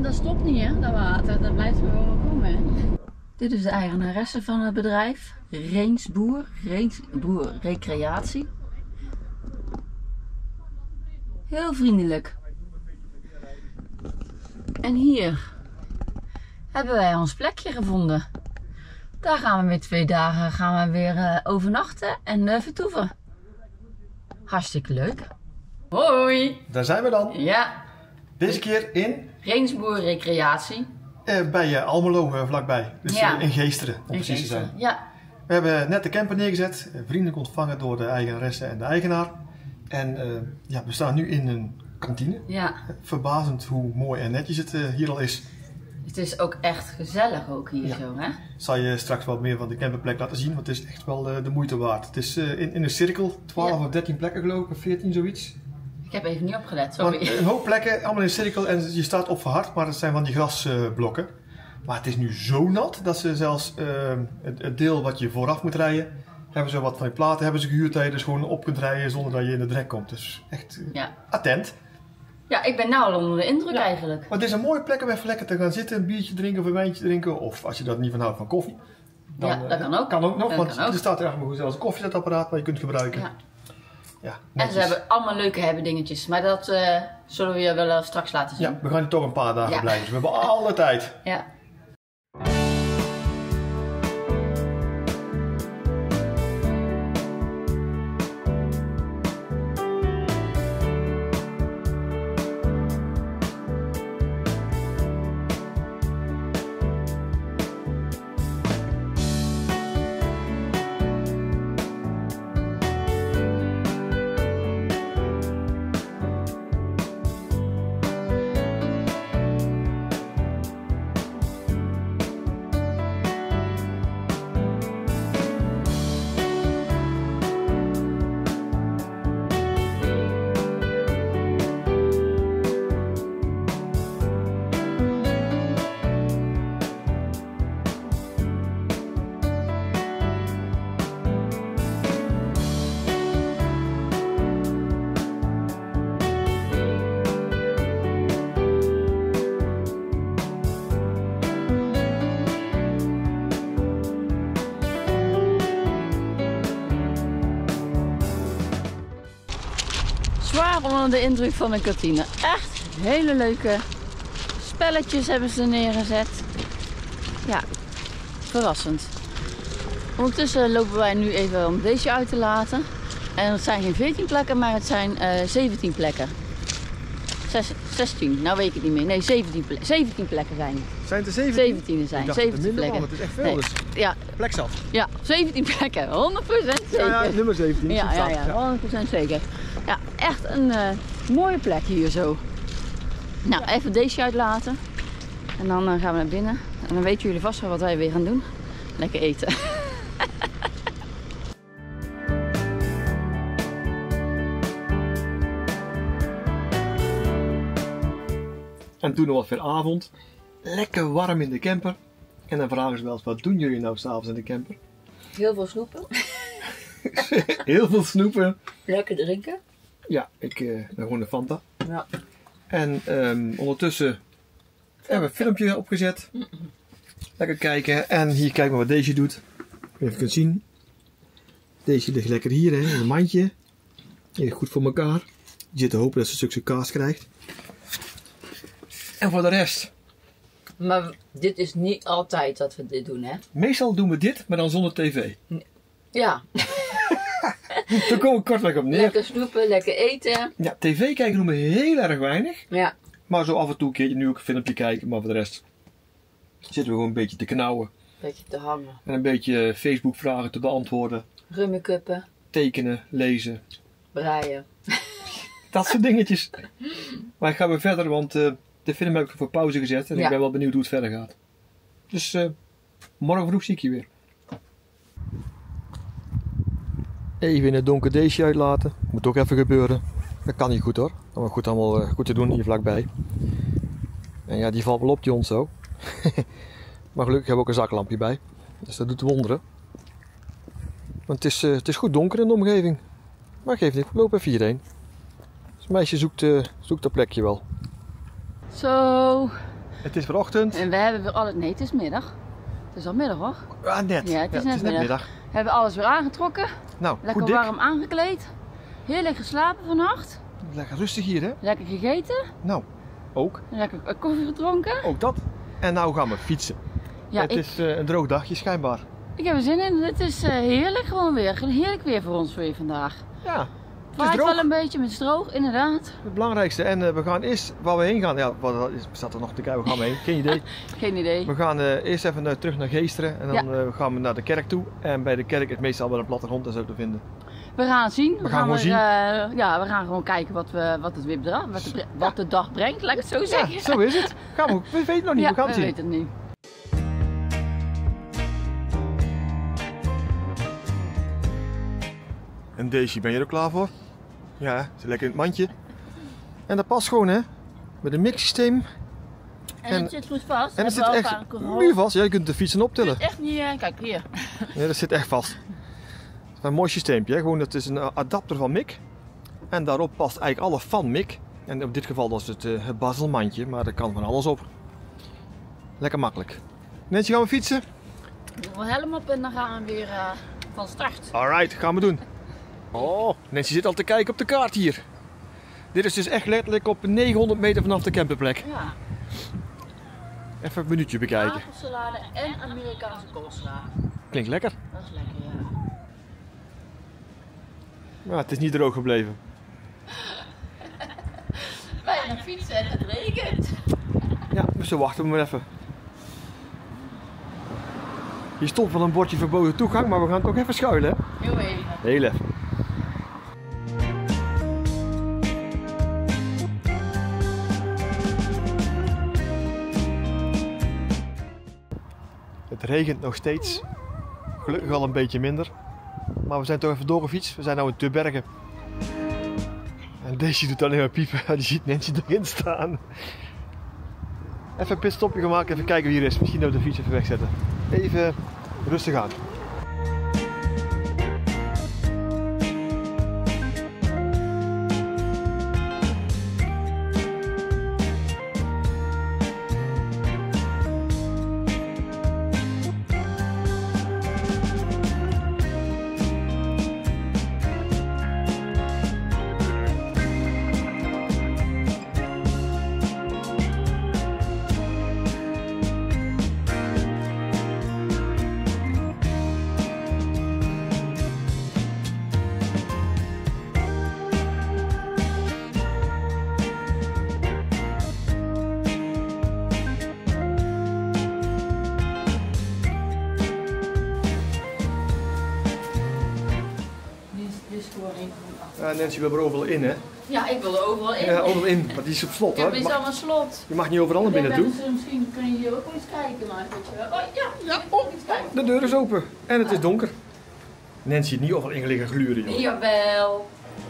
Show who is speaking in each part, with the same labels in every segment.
Speaker 1: dat stopt niet hè, dat water. Dat blijft gewoon komen hè. Dit is de eigenaresse van het bedrijf. Reensboer Recreatie. Heel vriendelijk. En hier hebben wij ons plekje gevonden. Daar gaan we weer 2 dagen weer overnachten en vertoeven. Hartstikke leuk. Hoi!
Speaker 2: Daar zijn we dan.
Speaker 1: Ja.
Speaker 2: Deze keer in?
Speaker 1: Reensboer Recreatie.
Speaker 2: Bij Almelo vlakbij. Dus
Speaker 1: ja.
Speaker 2: In Geesteren om precies te zijn.
Speaker 1: Ja.
Speaker 2: We hebben net de camper neergezet. Vriendelijk ontvangen door de eigenaresse en de eigenaar. En ja, we staan nu in een kantine.
Speaker 1: Ja.
Speaker 2: Verbazend hoe mooi en netjes het hier al is.
Speaker 1: Het is ook echt gezellig ook hier zo hè.
Speaker 2: Zal je straks wat meer van de camperplek laten zien. Want het is echt wel de moeite waard. Het is in een cirkel. 12 of 13 plekken geloof ik. Of 14 zoiets.
Speaker 1: Ik heb even niet opgelet, sorry.
Speaker 2: Maar een hoop plekken, allemaal in een cirkel en je staat op verhard, maar het zijn van die grasblokken. Maar het is nu zo nat dat ze zelfs het deel wat je vooraf moet rijden, hebben ze wat van die platen hebben ze gehuurd dat je dus gewoon op kunt rijden zonder dat je in de drek komt. Dus echt attent.
Speaker 1: Ja, ik ben nou al onder de indruk eigenlijk.
Speaker 2: Maar het is een mooie plek om even lekker te gaan zitten, een biertje drinken of een wijntje drinken. Of als je dat niet van houdt van koffie. Dan,
Speaker 1: ja, dat kan ook.
Speaker 2: Kan ook nog,
Speaker 1: dat
Speaker 2: want
Speaker 1: kan ook.
Speaker 2: Er staat er eigenlijk zelfs een koffiezetapparaat waar je kunt gebruiken.
Speaker 1: Ja.
Speaker 2: Ja,
Speaker 1: en ze hebben allemaal leuke dingetjes, maar dat zullen we je wel straks laten zien.
Speaker 2: Ja, we gaan hier toch een paar dagen blijven, dus we hebben alle tijd.
Speaker 1: Ja. Zwaar onder de indruk van de kantine. Echt hele leuke spelletjes hebben ze neergezet. Ja, verrassend. Ondertussen lopen wij nu even om deze uit te laten. En het zijn geen 14 plekken, maar het zijn 17 plekken. 16, nou weet ik het niet meer. Nee, 17 plekken zijn het.
Speaker 2: Zijn het er 17?
Speaker 1: 17 zijn het. 17 plekken.
Speaker 2: Het is echt veel.
Speaker 1: Nee.
Speaker 2: Dus.
Speaker 1: Ja.
Speaker 2: Plek zat.
Speaker 1: Ja, 17 plekken. 100% zeker.
Speaker 2: Ja, nummer 17.
Speaker 1: Ja, 100% zeker. Ja, echt een mooie plek hier zo. Nou, even deze uitlaten. En dan gaan we naar binnen. En dan weten jullie vast wel wat wij weer gaan doen. Lekker eten.
Speaker 2: En toen was het weer avond. Lekker warm in de camper. En dan vragen ze wel eens, wat doen jullie nou s'avonds in de camper?
Speaker 1: Heel veel snoepen.
Speaker 2: Heel veel snoepen.
Speaker 1: Lekker drinken.
Speaker 2: Ja, ik gewoon een Fanta.
Speaker 1: Ja.
Speaker 2: En ondertussen hebben we een filmpje opgezet. Lekker kijken. En hier kijken we wat deze doet. Even kunt zien. Deze ligt lekker hier hè, in een mandje. Heel goed voor elkaar. Je zit te hopen dat ze een stukje kaas krijgt. En voor de rest.
Speaker 1: Maar dit is niet altijd dat we dit doen hè?
Speaker 2: Meestal doen we dit, maar dan zonder tv.
Speaker 1: Ja.
Speaker 2: Daar komen we kortweg op neer.
Speaker 1: Lekker snoepen, lekker eten.
Speaker 2: Ja, tv kijken doen we heel erg weinig.
Speaker 1: Ja.
Speaker 2: Maar zo af en toe een keertje nu ook een filmpje kijken. Maar voor de rest zitten we gewoon een beetje te knauwen.
Speaker 1: Een beetje te hangen.
Speaker 2: En een beetje Facebook vragen te beantwoorden.
Speaker 1: Rummikuppen.
Speaker 2: Tekenen, lezen.
Speaker 1: Breien.
Speaker 2: Dat soort dingetjes. Maar ik ga weer verder, want de film heb ik voor pauze gezet. En ik ben wel benieuwd hoe het verder gaat. Dus morgen vroeg zie ik je weer. Even in het donker deze uitlaten. Moet ook even gebeuren. Dat kan niet goed hoor. Maar goed, allemaal goed te doen hier vlakbij. En ja, die valt wel op die hond zo. Maar gelukkig hebben we ook een zaklampje bij. Dus dat doet wonderen. Want het is goed donker in de omgeving. Maar geeft niet, we lopen even hierheen. Dus het meisje zoekt dat plekje wel.
Speaker 1: Zo,
Speaker 2: Het is vanochtend.
Speaker 1: En we hebben weer alles... Nee, het is middag. Het is al middag hoor.
Speaker 2: Ah, net.
Speaker 1: Ja, het is net middag. We hebben alles weer aangetrokken.
Speaker 2: Nou,
Speaker 1: lekker
Speaker 2: goed dik.
Speaker 1: warm aangekleed. Heerlijk geslapen vannacht.
Speaker 2: Lekker rustig hier, hè?
Speaker 1: Lekker gegeten.
Speaker 2: Nou, ook.
Speaker 1: Lekker koffie gedronken.
Speaker 2: Ook dat. En nou gaan we fietsen.
Speaker 1: Ja,
Speaker 2: het is een droog dagje schijnbaar.
Speaker 1: Ik heb er zin in. Het is heerlijk gewoon weer. Heerlijk weer voor ons weer vandaag.
Speaker 2: Ja,
Speaker 1: het waait wel een beetje met droog, inderdaad.
Speaker 2: Het belangrijkste. En we gaan eerst waar we heen gaan. Ja, wat staat er nog te kijken? We gaan we heen. Geen idee.
Speaker 1: Geen idee.
Speaker 2: We gaan eerst even terug naar Geesteren. En dan gaan we naar de kerk toe. En bij de kerk is meestal wel een plattegrond en zo te vinden.
Speaker 1: We gaan het zien.
Speaker 2: We gaan gewoon zien.
Speaker 1: Ja, we gaan gewoon kijken wat het weer wat de dag brengt, laat ik het zo zeggen.
Speaker 2: Ja, zo is het. We weten het nog niet.
Speaker 1: Ja,
Speaker 2: we gaan het zien.
Speaker 1: weten het niet.
Speaker 2: En Daisy, ben je er klaar voor? Ja, zit lekker in het mandje. En dat past gewoon, hè? Met een mixsysteem.
Speaker 1: En het zit goed vast.
Speaker 2: En het zit echt muurvast. Ja, je kunt de fietsen optillen.
Speaker 1: Het zit echt niet, kijk hier.
Speaker 2: Ja, dat zit echt vast. Het is een mooi systeempje, hè? Gewoon, dat is een adapter van Mick. En daarop past eigenlijk alles van Mick. En op dit geval was het bazelmandje, maar er kan van alles op. Lekker makkelijk. Nancy, gaan we fietsen?
Speaker 1: Doen we helm op en dan gaan we weer van start.
Speaker 2: Alright, gaan we doen. Oh, Nancy zit al te kijken op de kaart hier. Dit is dus echt letterlijk op 900 meter vanaf de camperplek.
Speaker 1: Ja.
Speaker 2: Even een minuutje bekijken.
Speaker 1: Aardappelsalade en Amerikaanse koolsla.
Speaker 2: Klinkt lekker.
Speaker 1: Dat is lekker, ja.
Speaker 2: Maar het is niet droog gebleven.
Speaker 1: Weinig fietsen en het regent.
Speaker 2: Ja, dus we wachten maar even. Hier stond wel een bordje verboden toegang, maar we gaan toch even schuilen, hè?
Speaker 1: Heel even.
Speaker 2: Heel even. Het regent nog steeds. Gelukkig al een beetje minder. Maar we zijn toch even doorgefietst. We zijn nu in Tubbergen. En Daisy doet alleen maar piepen. Die ziet Nancy erin staan. Even een pitstopje gemaakt. Even kijken wie hier is. Misschien dat we de fiets even wegzetten. Even rustig aan. Ja, Nancy wil er overal in, hè?
Speaker 1: Ja, ik wil er overal in.
Speaker 2: Ja, overal in, maar die is op slot, hè?
Speaker 1: Ja, dit is allemaal slot.
Speaker 2: Je mag niet overal naar binnen toe.
Speaker 1: Misschien kunnen jullie ook eens kijken, maar weet je wel. Oh ja,
Speaker 2: Ja, oh, de deur is open en het is donker. Nancy heeft niet overal in liggen gluren, joh.
Speaker 1: Jawel.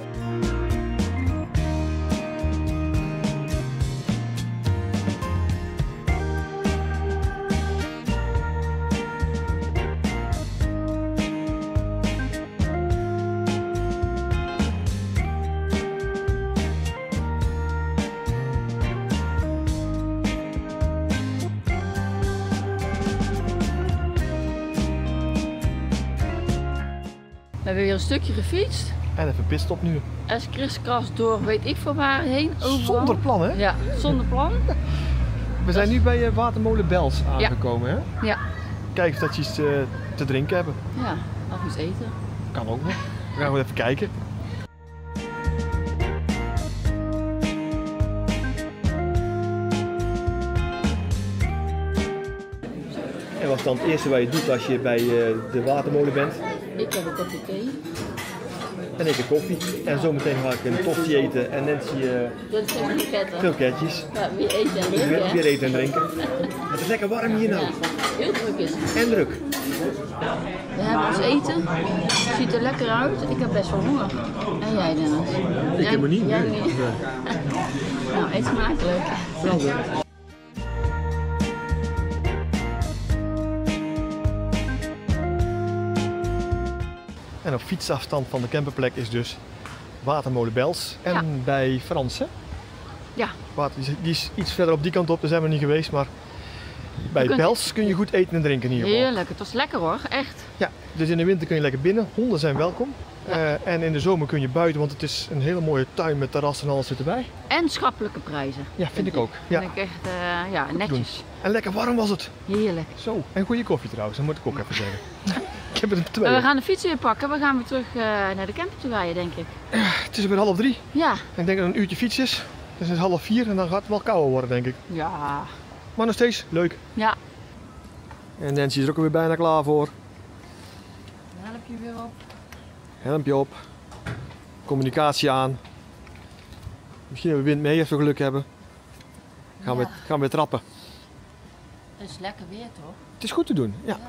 Speaker 1: We hebben weer een stukje gefietst.
Speaker 2: En even pitstop nu.
Speaker 1: En kriskras door weet ik van waar heen. Overal.
Speaker 2: Zonder plan, hè?
Speaker 1: Ja, zonder plan.
Speaker 2: We zijn nu bij Watermolen Bels aangekomen, hè?
Speaker 1: Ja.
Speaker 2: Kijk of dat je iets te drinken hebben.
Speaker 1: Ja, of iets eten.
Speaker 2: Kan ook nog. We gaan gewoon even kijken. En wat is dan het eerste wat je doet als je bij de Watermolen bent?
Speaker 1: Ik heb een kopje thee.
Speaker 2: En ik een koffie. En zometeen ga ik een tosti eten en Nancy
Speaker 1: Dat zijn kroketten.
Speaker 2: kroketjes.
Speaker 1: Ja, weer eten en drinken, hè?
Speaker 2: Weer eten en drinken. Het is lekker warm hier nou.
Speaker 1: Ja, heel druk is het.
Speaker 2: En druk.
Speaker 1: We hebben ons eten. Het ziet er lekker uit. Ik heb best wel honger. En jij, Dennis?
Speaker 2: Ik heb me niet.
Speaker 1: Jij niet. Nou, eet smakelijk.
Speaker 2: En op fietsafstand van de camperplek is dus Watermolen Bels. En
Speaker 1: Ja.
Speaker 2: bij Frans, hè?
Speaker 1: Ja.
Speaker 2: Water, die is iets verder op die kant op, daar zijn we niet geweest, maar bij Pels kun je goed eten en drinken in ieder geval.
Speaker 1: Heerlijk, het was lekker hoor, echt.
Speaker 2: Ja, dus in de winter kun je lekker binnen, honden zijn welkom. Ja. En in de zomer kun je buiten, want het is een hele mooie tuin met terras en alles zit erbij.
Speaker 1: En schappelijke prijzen.
Speaker 2: Ja, vind ik ook. Ja.
Speaker 1: Vind ik echt netjes.
Speaker 2: En lekker warm was het.
Speaker 1: Heerlijk.
Speaker 2: Zo, en goede koffie trouwens, dat moet ik ook even zeggen. Ik heb er 2.
Speaker 1: We gaan de fiets weer pakken, we gaan weer terug naar de camper toe rijden, denk ik.
Speaker 2: Het is weer 2:30.
Speaker 1: Ja.
Speaker 2: En ik denk dat het een uurtje fiets is. Het is 3:30 en dan gaat het wel kouder worden, denk ik.
Speaker 1: Ja.
Speaker 2: Maar nog steeds leuk.
Speaker 1: Ja.
Speaker 2: En Nancy is er ook weer bijna klaar voor.
Speaker 1: Helmpje weer op.
Speaker 2: Helmpje op. Communicatie aan. Misschien hebben we wind mee als we geluk hebben. Gaan we weer trappen.
Speaker 1: Het is lekker weer toch?
Speaker 2: Het is goed te doen, ja.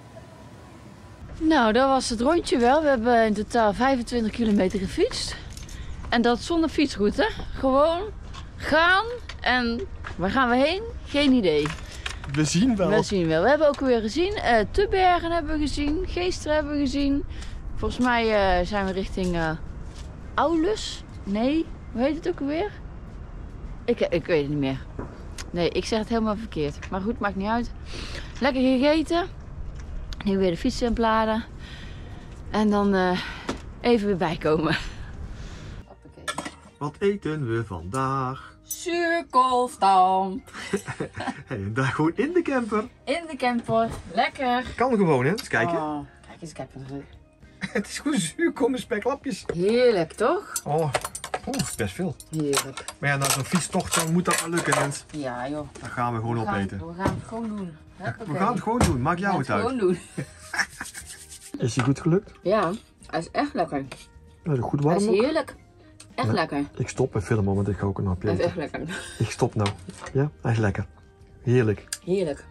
Speaker 1: Nou, dat was het rondje wel. We hebben in totaal 25 kilometer gefietst. En dat zonder fietsroute. Gewoon gaan en waar gaan we heen? Geen idee.
Speaker 2: We zien wel.
Speaker 1: We zien wel. We hebben ook weer gezien. Tubbergen hebben we gezien. Geesteren hebben we gezien. Volgens mij zijn we richting Aulus. Nee, hoe heet het ook alweer? Ik weet het niet meer. Nee, ik zeg het helemaal verkeerd. Maar goed, maakt niet uit. Lekker gegeten. Nu weer de fiets inpladen. En dan even weer bijkomen.
Speaker 2: Wat eten we vandaag?
Speaker 1: Zuurkoolstamp.
Speaker 2: Hey, daar gewoon in de camper.
Speaker 1: In de camper. Lekker.
Speaker 2: Kan gewoon, hè? Eens kijken.
Speaker 1: Oh, kijk eens, ik heb er.
Speaker 2: Het is gewoon zuurkool met speklapjes.
Speaker 1: Heerlijk, toch?
Speaker 2: Oh, best veel.
Speaker 1: Heerlijk.
Speaker 2: Maar ja, na zo'n fietstocht dan moet dat wel lukken, Nens.
Speaker 1: Ja, joh.
Speaker 2: Dan gaan we gewoon opeten.
Speaker 1: We gaan het gewoon doen.
Speaker 2: We gaan het gewoon doen. Maak jou het uit.
Speaker 1: Gewoon doen.
Speaker 2: Is die goed gelukt?
Speaker 1: Ja, hij is echt lekker.
Speaker 2: Nou, goed warm.
Speaker 1: Hij is heerlijk. Echt
Speaker 2: ja.
Speaker 1: Lekker.
Speaker 2: Ik stop met filmen, want ik ga ook een hapje
Speaker 1: Hij is
Speaker 2: eten.
Speaker 1: echt lekker.
Speaker 2: Ik stop nou. Ja, hij is lekker. Heerlijk.
Speaker 1: Heerlijk.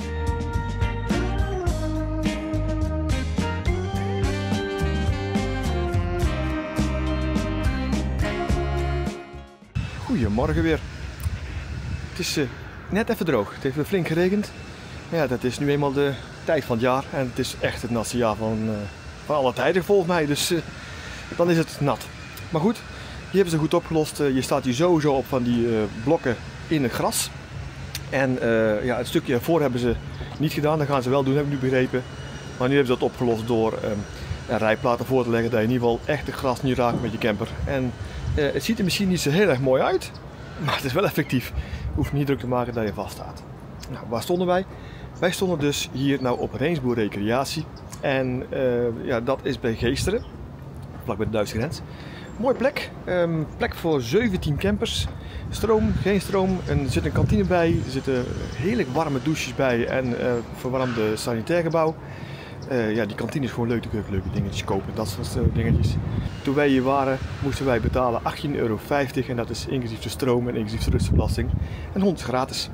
Speaker 2: Goedemorgen weer. Het is net even droog. Het heeft weer flink geregend. Ja, dat is nu eenmaal de tijd van het jaar. En het is echt het natste jaar van alle tijden volgens mij. Dus dan is het nat. Maar goed, hier hebben ze goed opgelost. Je staat hier sowieso op van die blokken in het gras. En ja, het stukje ervoor hebben ze niet gedaan. Dat gaan ze wel doen, heb ik nu begrepen. Maar nu hebben ze dat opgelost door rijplaten voor te leggen. Dat je in ieder geval echt het gras niet raakt met je camper. En het ziet er misschien niet zo heel erg mooi uit. Maar het is wel effectief. Je hoeft niet druk te maken dat je vaststaat. Nou, waar stonden wij? Wij stonden dus hier nou op Reensboer Recreatie. En ja, dat is bij Geesteren. Vlak bij de Duitse grens. Mooie plek. Plek voor 17 campers. Stroom, geen stroom. Er zit een kantine bij. Er zitten heerlijk warme douches bij. En verwarmde sanitair gebouw. Ja, die kantine is gewoon leuk. Leuke dingetjes kopen. Dat soort dingetjes. Toen wij hier waren moesten wij betalen €18,50. En dat is inclusief de stroom en inclusief de rustbelasting. En hond is gratis.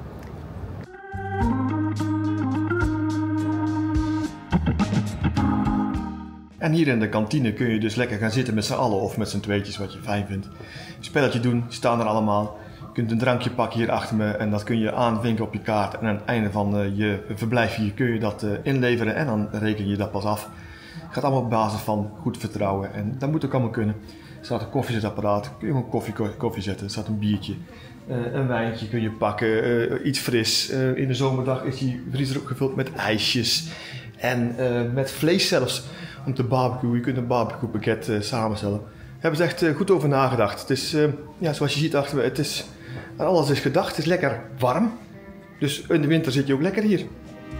Speaker 2: En hier in de kantine kun je dus lekker gaan zitten met z'n allen of met z'n tweetjes, wat je fijn vindt. Spelletje doen, staan er allemaal. Je kunt een drankje pakken hier achter me en dat kun je aanvinken op je kaart. En aan het einde van je verblijf hier kun je dat inleveren en dan reken je dat pas af. Het gaat allemaal op basis van goed vertrouwen en dat moet ook allemaal kunnen. Er staat een koffiezetapparaat, kun je gewoon koffie zetten. Er staat een biertje, een wijntje kun je pakken, iets fris. In de zomerdag is die vriezer ook gevuld met ijsjes en met vlees zelfs. Om te barbecuen, je kunt een barbecuepakket samenstellen. Daar hebben ze echt goed over nagedacht. Het is, ja, zoals je ziet achter me, alles is gedacht. Het is lekker warm. Dus in de winter zit je ook lekker hier.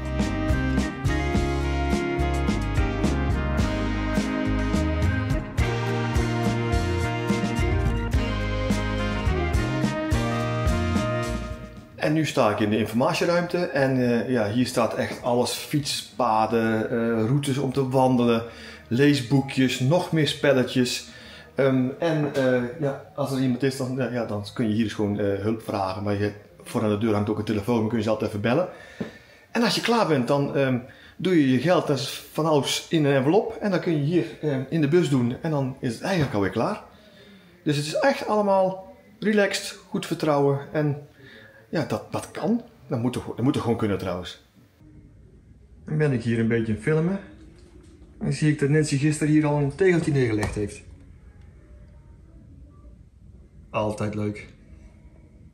Speaker 2: En nu sta ik in de informatieruimte en ja, hier staat echt alles, fietspaden, routes om te wandelen, leesboekjes, nog meer spelletjes. Ja, als er iemand is, dan kun je hier dus gewoon hulp vragen. Maar voor aan de deur hangt ook een telefoon, dan kun je ze altijd even bellen. En als je klaar bent, dan doe je je geld, dat is van alles in een envelop. En dan kun je hier in de bus doen en dan is het eigenlijk alweer klaar. Dus het is echt allemaal relaxed, goed vertrouwen en... Ja, dat kan. Dat moet er gewoon kunnen trouwens. Dan ben ik hier een beetje aan het filmen. En zie ik dat Nancy gisteren hier al een tegeltje neergelegd heeft. Altijd leuk.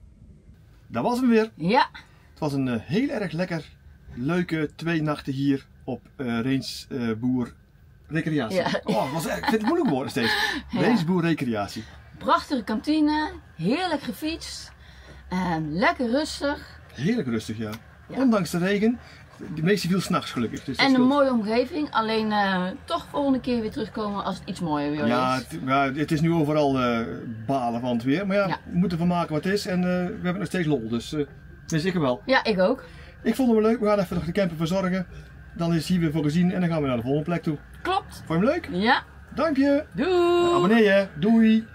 Speaker 2: dat was hem weer.
Speaker 1: Ja.
Speaker 2: Het was een heel erg leuke 2 nachten hier op Reensboer Recreatie.
Speaker 1: Ja.
Speaker 2: Oh, ik vind het moeilijk woorden steeds.
Speaker 1: Ja.
Speaker 2: Reensboer Recreatie.
Speaker 1: Prachtige kantine, heerlijk gefietst. En lekker rustig.
Speaker 2: Heerlijk rustig, ja.
Speaker 1: Ja.
Speaker 2: Ondanks de regen. De meeste viel 's nachts gelukkig. Dus dat
Speaker 1: En een
Speaker 2: scheelt.
Speaker 1: mooie omgeving. Alleen toch volgende keer weer terugkomen als het iets mooier weer
Speaker 2: Ja,
Speaker 1: is.
Speaker 2: het is nu overal balen van het weer. Maar ja,
Speaker 1: Ja.
Speaker 2: we moeten ervan maken wat het is. En we hebben nog steeds lol. Dus ik wel.
Speaker 1: Ja, ik ook.
Speaker 2: Ik vond het wel leuk. We gaan even nog de camper verzorgen. Dan is hier weer voor gezien. En dan gaan we naar de volgende plek toe.
Speaker 1: Klopt.
Speaker 2: Vond je hem leuk?
Speaker 1: Ja.
Speaker 2: Duimpje.
Speaker 1: Doei.
Speaker 2: Abonneer je. Doei.